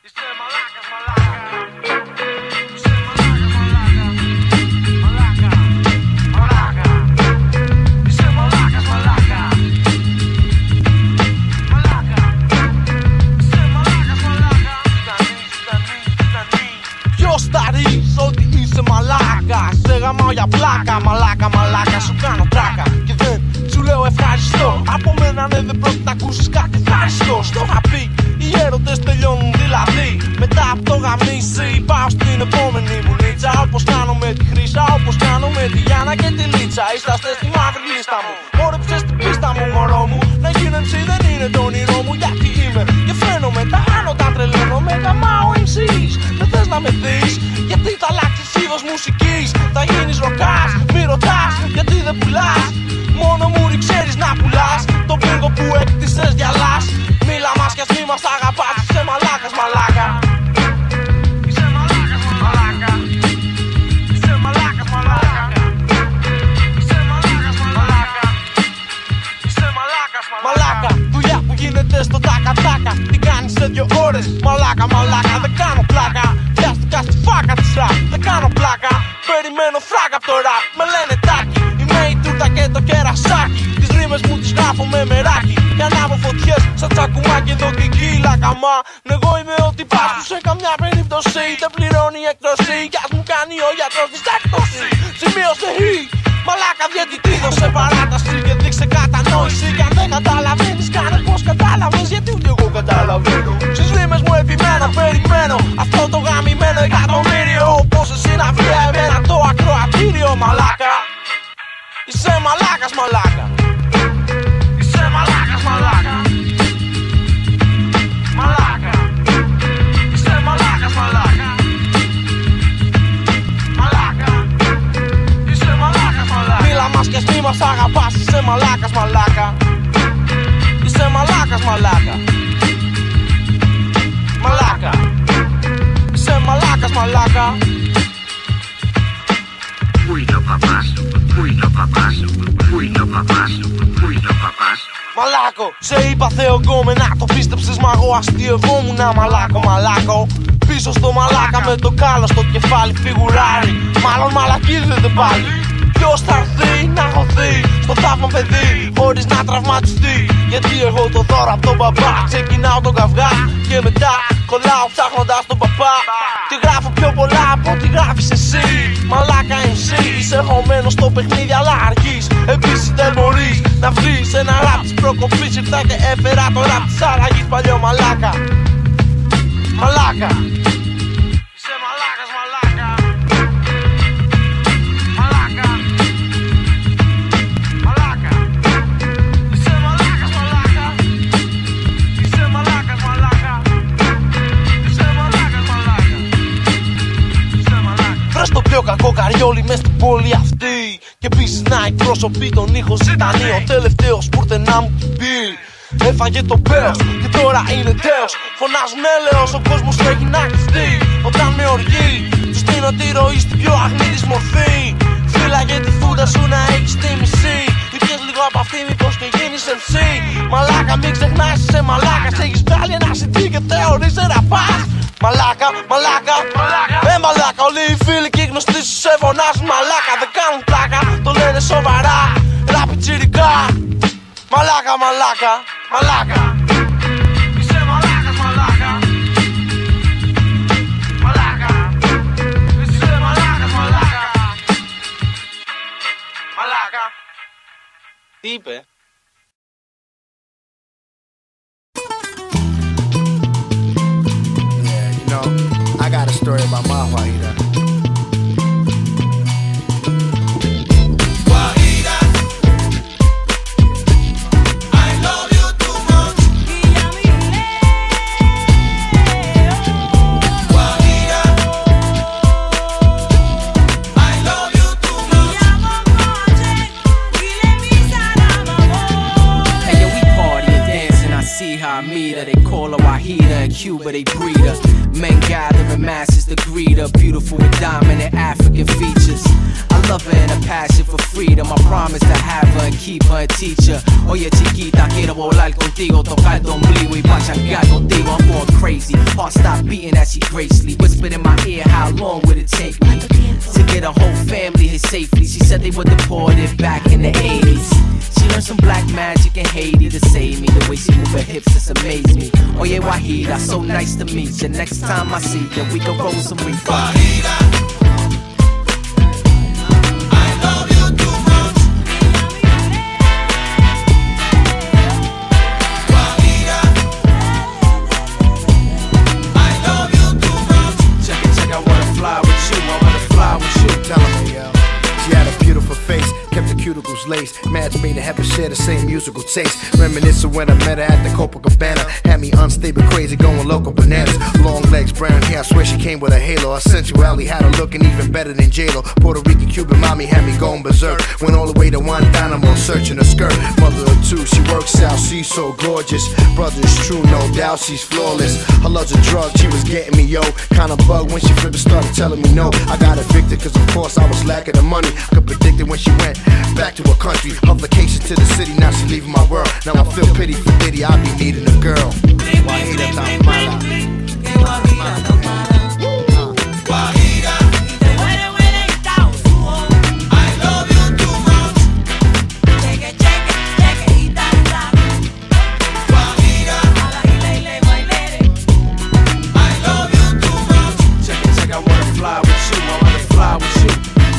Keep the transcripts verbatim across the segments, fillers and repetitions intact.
Γαμάω για πλάκα, μαλάκα, μαλάκα, σου κάνω τράκα. Και δεν σου λέω ευχαριστώ. Από μένα ναι δεν πρόκειται να ακούσεις κάτι ευχαριστώ. Στο είχα πει, οι έρωτες τελειώνουν δηλαδή. Μετά από το γαμίσι πάω στην επόμενη βουλίτσα. Όπως κάνω με τη Χρύσα, όπως κάνω με τη Γιάννα και τη Λίτσα. Είσαστε στη μαύρη λίστα μου, χόρεψες την πίστα μου μωρό μου. Να γίνω εμ σι δεν είναι το όνειρό μου, γιατί είμαι και φαίνομαι τα άνω τα τρελαίνω. Με γαμάω εμ σις, δεν θες να με δεις, γιατί θα αλλάξεις είδος μουσικής. Θα γίνεις ροκάς, μη ρωτάς, γιατί δεν πουλάς. Μόνο μούρι ξέρεις να πουλάς. Το πύργο που έκτισες γυαλάς. Μίλα μας κι ας μη μας αγαπάς. Είσαι μαλάκας, μαλάκα. Είσαι μαλάκας, μαλάκα. Είσαι μαλάκας, μαλάκα. Είσαι μαλάκας, μαλάκα. Είσαι μαλάκας, μαλάκα. Δουλειά που γίνεται στο τάκα-τάκα. Τι κάνεις σε δυο ώρες, μαλάκα, μαλάκα. Δεν κάνω πλάκα. Πιάστηκα στη φάκα της ραπ. Δεν κάνω πλάκα. Περιμένω φράγκα απ' το ραπ. Με λένε τάκι. Είμαι η τούρτα και το κερασάκι. Τις ρήμες μου τις γράφω με μεράκι. Και ανάβω φωτιές σαν τσακουμάκι εδώ και εκεί λακαμά. Εγώ είμαι ό,τι πας που σε καμιά περίπτωση δεν πληρώνει η εκτρωσή. Κι ας μου κάνει ο γιατρός της έκπτωση. Σημείωσε χ. Μαλάκα διαιτητή δώσε παράταση και δείξε κατανόηση. Κι αν δεν καταλαβαίνεις κάνε πως κατάλαβες, γιατί ούτε εγώ καταλαβαίνω. Στις ρήμες μου επιμένω, περιμένω αυτό το γαμημένο εκατομμύριο. Πως εσύ να βγει εμένα το ακροατήριο. Μαλάκα. Είσαι μαλάκας, μαλάκα. Είσαι μαλάκας, μαλάκα. Μαλάκα. Είσαι μαλάκας, μαλάκα. Μαλάκα. Είσαι μαλάκας, μαλάκα. Μίλα μας κι ας μη μας αγαπάς. Είσαι μαλάκας, μαλάκα. Είσαι μαλάκας, μαλάκα. Μαλάκα. Είσαι μαλάκας, μαλάκα. Πού είναι ο παπάς, πού είναι ο παπάς, πού είναι ο παπάς, πού είναι ο παπάς. Μαλάκο, σε είπα θεογκόμενα, το πίστεψες μα εγώ αστειευόμουν. Μαλάκο, μαλάκο, πίσω στο μαλάκα με το κάλο στο κεφάλι φιγουράρι. Μάλλον μαλακίζεται πάλι. Ποιος θα έρθει να χωθεί στο θαύμα παιδί χωρίς να τραυματιστεί. Γιατί εγώ το δώρο απ' τον παπά ξεκινάω τον καυγά και μετά κολλάω ψάχνοντας τον παπά. Τι γράφω πιο πολλά από ό,τι γράφεις εσύ. Μαλάκα εμ σι, είσαι χωμένος στο παιχνίδι αλλά αργείς. Επίσης δεν μπορείς να βρεις ένα ραπ της προκοπής. Ήρθα και έφερα το ραπ της αλλαγής. Παλιό μαλάκα. Μαλάκα. Είσαι μαλάκας, μαλάκα. Μαλάκα. Μαλάκα. Είσαι μαλάκας, μαλάκα. Είσαι μαλάκας, μαλάκα. Είσαι μαλάκας, μαλάκα. Είσαι μαλάκα. Βρες το πιο κακό καριόλι μες στην πόλη αυτή. Και επίσης να εκπροσωπεί τον ήχο ζητανή. Ο τελευταίος που ήρθε να μου πει. Έφαγε το πέος και τώρα είναι τέος. Φωνάζουν έλεος, ο κόσμος έχει να κλειστεί. Όταν με οργή, του στείνω τη ροή στην πιο αγνή της μορφή. Φύλαγε τη φούντα σου να έχεις τη μισή. Ήπιες λίγο από αυτή μήπως και γίνεις εμ σι. Μαλάκα μην ξεχνάς είσαι μαλάκας. Έχεις βγάλει ένα σι ντι και θεωρείς ραπάς. Μαλάκα, μαλάκα, μαλάκα. Ε μαλάκα, όλοι οι φίλοι και οι γνωστοί σου σε φωνάζουν μαλάκα. Δεν κάνουν πλάκα, το λένε σοβαρά. Ράπι τσιρικά. Μαλάκα, μαλάκα, μαλάκα. Είσαι μαλάκας, μαλάκα. Μαλάκα. Είσαι μαλάκας, μαλάκα. Μαλάκα. Τι είπε? Yeah, you know, I got a story about my Wahida. They call her Wahida, in Cuba they breed her. Men gather in masses to greet her, beautiful with dominant African features. I love her and a passion for freedom. I promise to have her and keep her and teach her. Oye chiquita, quiero volar contigo, tocar tu ombligo y pachangar contigo. I'm going crazy, Heart stopped beating as she gracefully whispered in my ear, how long would it take me to get a whole family here safely? She said they were deported back in the eighties. She learned some black magic in Haiti to save me. The way she move her hips just amazed me. Oh yeah, Wahida, so nice to meet you. Next time I see you, we can roll some reefer. Wahida, cuticles laced, match made to have us share the same musical taste. Reminiscing when I met her at the Copacabana, had me unstable, crazy, going local bananas. Long legs, brown hair, I swear she came with a halo. Her sensuality had her looking even better than J-Lo. Puerto Rican, Cuban mommy had me going berserk. Went all the way to Guantanamo, searching her skirt. Mother of two, she works out, she's so gorgeous. Brother is true, no doubt, she's flawless. Her love's a drug, she was getting me, yo. Kinda bug when she flipped and started telling me no. I got evicted, cause of course I was lacking the money. I could predict it when she went back to her country. Her vacation to the city, now she leaving my world. Now I feel pity for Diddy, I be needing a girl. Wahida Tamala. Wahida, I love you too much. Wahida, I love you too much. Check it, check, I wanna fly with you, I wanna fly with you.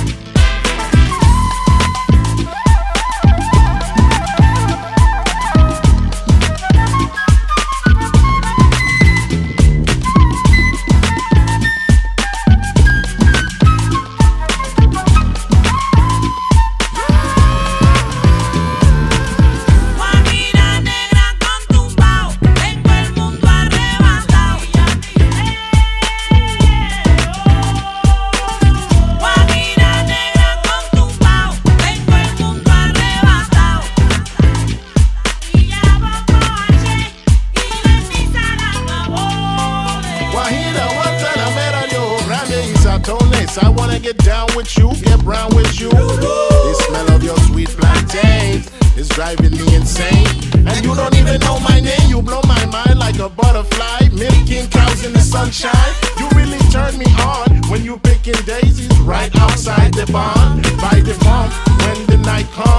I wanna get down with you, get brown with you. The smell of your sweet plantain is driving me insane. And you don't even know my name, you blow my mind like a butterfly. Milking cows in the sunshine, you really turn me on. When you picking daisies right outside the barn, by the pump, when the night comes.